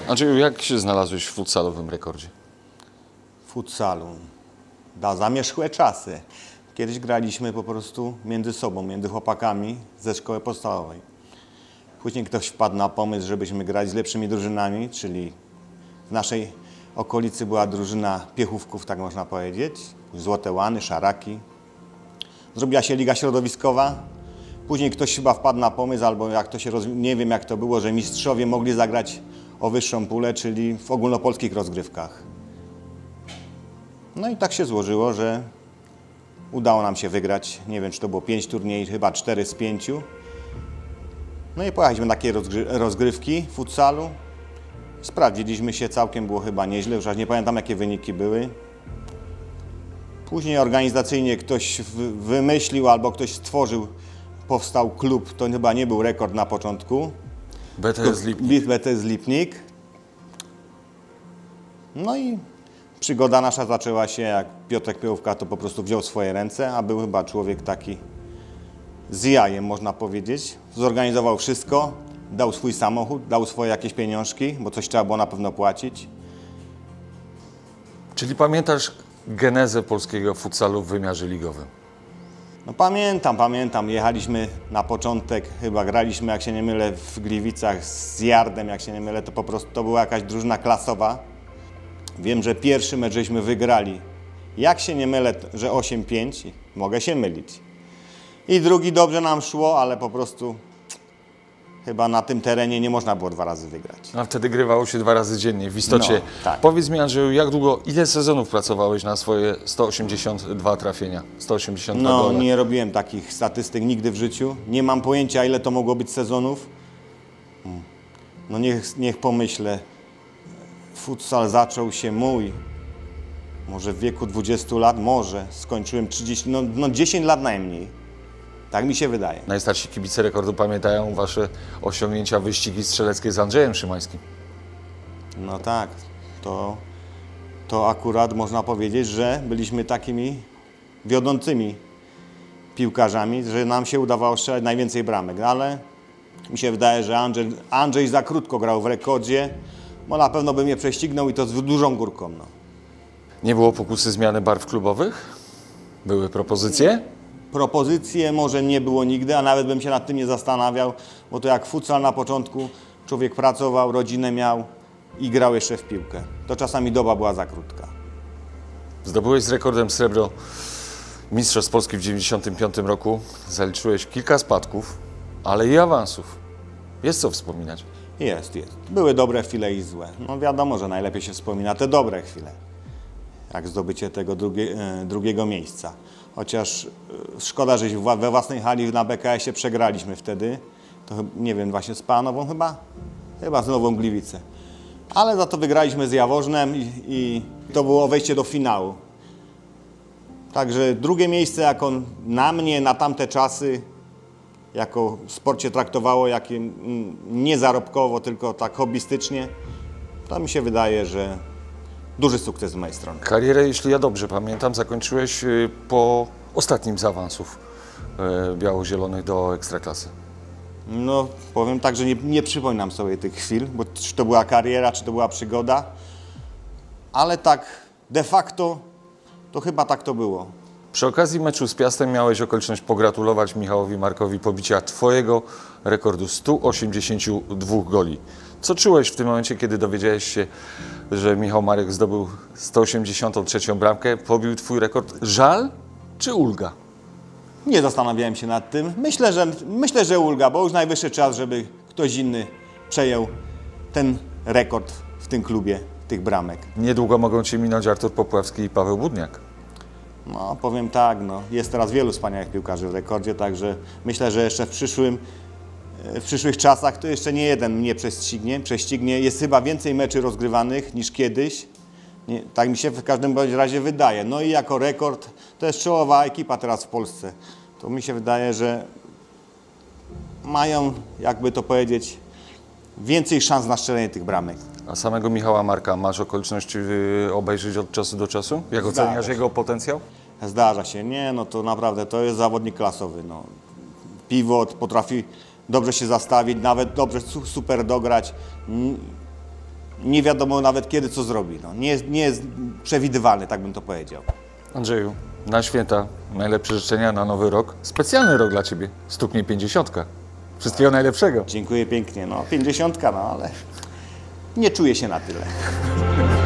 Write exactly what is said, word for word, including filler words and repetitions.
Andrzeju, jak się znalazłeś w futsalowym rekordzie? W futsalu. Da zamierzchłe czasy. Kiedyś graliśmy po prostu między sobą, między chłopakami ze szkoły podstawowej. Później ktoś wpadł na pomysł, żebyśmy grali z lepszymi drużynami, czyli w naszej okolicy była drużyna piechówków, tak można powiedzieć. Złote Łany, Szaraki. Zrobiła się liga środowiskowa. Później ktoś chyba wpadł na pomysł, albo jak to się roz... nie wiem jak to było, że mistrzowie mogli zagrać o wyższą pulę, czyli w ogólnopolskich rozgrywkach. No i tak się złożyło, że udało nam się wygrać, nie wiem czy to było pięć turniejów, chyba cztery z pięciu. No i pojechaliśmy na takie rozgry rozgrywki w futsalu. Sprawdziliśmy się, całkiem było chyba nieźle, już aż nie pamiętam jakie wyniki były. Później organizacyjnie ktoś wymyślił albo ktoś stworzył, powstał klub, to chyba nie był rekord na początku. B T S Lipnik. B T S Lipnik. No i przygoda nasza zaczęła się, jak Piotrek Piechówka to po prostu wziął w swoje ręce, a był chyba człowiek taki z jajem, można powiedzieć. Zorganizował wszystko, dał swój samochód, dał swoje jakieś pieniążki, bo coś trzeba było na pewno płacić. Czyli pamiętasz genezę polskiego futsalu w wymiarze ligowym? No pamiętam, pamiętam. Jechaliśmy na początek, chyba graliśmy, jak się nie mylę, w Gliwicach z Jardem, jak się nie mylę, to po prostu to była jakaś drużyna klasowa. Wiem, że pierwszy mecz żeśmy wygrali. Jak się nie mylę, że osiem pięć, mogę się mylić. I drugi dobrze nam szło, ale po prostu chyba na tym terenie nie można było dwa razy wygrać. A wtedy grywało się dwa razy dziennie, w istocie. No, tak. Powiedz mi, Andrzeju, jak długo, ile sezonów pracowałeś na swoje sto osiemdziesiąt dwa trafienia, sto osiemdziesiąt dwa No, gole? nie robiłem takich statystyk nigdy w życiu. Nie mam pojęcia, ile to mogło być sezonów. No niech, niech pomyślę. Futsal zaczął się mój, może w wieku dwudziestu lat, może. Skończyłem trzydzieści, no, no dziesięć lat najmniej. Tak mi się wydaje. Najstarsi kibice rekordu pamiętają wasze osiągnięcia, wyścigi strzeleckie z Andrzejem Szymańskim. No tak, to, to akurat można powiedzieć, że byliśmy takimi wiodącymi piłkarzami, że nam się udawało strzelać najwięcej bramek, ale mi się wydaje, że Andrzej, Andrzej za krótko grał w rekordzie, bo na pewno by mnie prześcignął i to z dużą górką. No. Nie było pokusy zmiany barw klubowych? Były propozycje? Propozycje może nie było nigdy, a nawet bym się nad tym nie zastanawiał, bo to jak futsal na początku, człowiek pracował, rodzinę miał i grał jeszcze w piłkę. To czasami doba była za krótka. Zdobyłeś z rekordem srebro Mistrzostw Polski w dziewięćdziesiątym piątym roku. Zaliczyłeś kilka spadków, ale i awansów. Jest co wspominać. Jest, jest. Były dobre chwile i złe. No wiadomo, że najlepiej się wspomina te dobre chwile. Jak zdobycie tego drugie, e, drugiego miejsca. Chociaż e, szkoda, że we własnej hali na B K S ie przegraliśmy wtedy. To nie wiem, właśnie z Panową chyba? Chyba z Nową Gliwicę. Ale za to wygraliśmy z Jaworznem i, i to było wejście do finału. Także drugie miejsce jako na mnie, na tamte czasy, jako sport się traktowało jak nie zarobkowo, tylko tak hobbystycznie, to mi się wydaje, że duży sukces z mojej strony. Karierę, jeśli ja dobrze pamiętam, zakończyłeś po ostatnim z awansów biało-zielonych do Ekstraklasy. No, powiem tak, że nie, nie przypominam sobie tych chwil, bo czy to była kariera, czy to była przygoda, ale tak de facto to chyba tak to było. Przy okazji meczu z Piastem miałeś okoliczność pogratulować Michałowi Markowi pobicia twojego rekordu stu osiemdziesięciu dwóch goli. Co czułeś w tym momencie, kiedy dowiedziałeś się, że Michał Marek zdobył sto osiemdziesiątą trzecią bramkę, pobił twój rekord? Żal czy ulga? Nie zastanawiałem się nad tym. Myślę, że, myślę, że ulga, bo już najwyższy czas, żeby ktoś inny przejął ten rekord w tym klubie, tych bramek. Niedługo mogą cię minąć Artur Popławski i Paweł Budniak. No, powiem tak, no, jest teraz wielu wspaniałych piłkarzy w rekordzie, także myślę, że jeszcze w przyszłym, w przyszłych czasach to jeszcze nie jeden mnie prześcignie. prześcignie. Jest chyba więcej meczy rozgrywanych niż kiedyś. Nie, tak mi się w każdym razie wydaje. No i jako rekord to jest czołowa ekipa teraz w Polsce. To mi się wydaje, że mają, jakby to powiedzieć, więcej szans na strzelenie tych bramek. A samego Michała Marka masz okoliczność obejrzeć od czasu do czasu? Jak Zdarza oceniasz się. jego potencjał? Zdarza się. Nie, no to naprawdę to jest zawodnik klasowy. No. Pivot, potrafi dobrze się zastawić, nawet dobrze super dograć. nie wiadomo nawet kiedy co zrobi. No, nie, jest, nie jest przewidywalny, tak bym to powiedział. Andrzeju, na święta najlepsze życzenia na nowy rok. Specjalny rok dla Ciebie. Stuknie pięćdziesiątka. Wszystkiego najlepszego. Dziękuję pięknie. No, pięćdziesiątka, no ale nie czuję się na tyle.